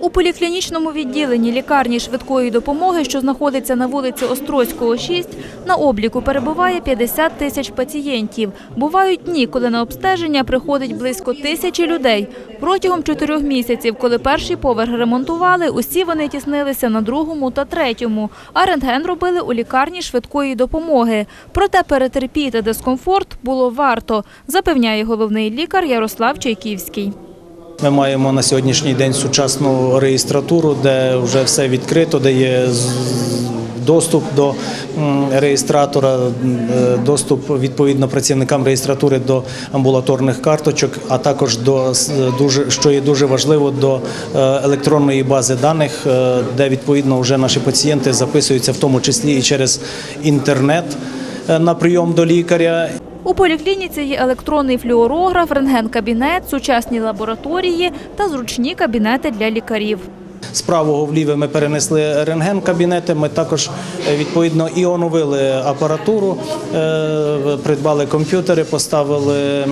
У поліклінічному відділенні лікарні швидкої допомоги, що знаходиться на вулиці Острозького, 6, на обліку перебуває 50 тисяч пацієнтів. Бувають дні, коли на обстеження приходить близько 1000 людей. Протягом 4 місяців, коли перший поверх ремонтували, усі вони тіснилися на другому та третьому, а рентген робили у лікарні швидкої допомоги. Проте перетерпіти дискомфорт було варто, запевняє головний лікар Ярослав Чайківський. Ми маємо на сьогоднішній день сучасну реєстратуру, де вже все відкрито, де є доступ до реєстратора, доступ відповідно працівникам реєстратури до амбулаторних карточок, а також що є дуже важливо, до електронної бази даних, де відповідно вже наші пацієнти записуються, в тому числі і через інтернет на прийом до лікаря. У поліклініці є електронний флюорограф, рентген-кабінет, сучасні лабораторії та зручні кабінети для лікарів. З правого в ліве ми перенесли рентген-кабінети, ми також відповідно і оновили апаратуру, придбали комп'ютери, поставили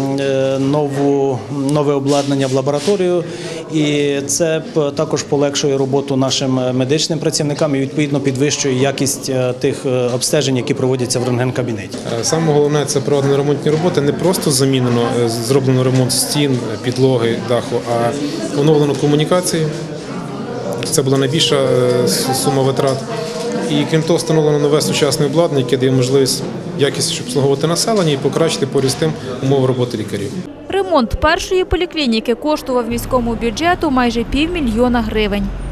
нове обладнання в лабораторію. І це також полегшує роботу нашим медичним працівникам і відповідно підвищує якість тих обстежень, які проводяться в рентген-кабінеті. Саме головне – це проведені ремонтні роботи, не просто зроблено ремонт стін, підлоги, даху, а оновлено комунікації. Це була найбільша сума витрат. І крім того, встановлено нове сучасне обладнання, яке дає можливість якісно обслуговувати населення і покращити поряд з тим умови роботи лікарів. Ремонт першої поліклініки коштував міському бюджету майже 500 000 гривень.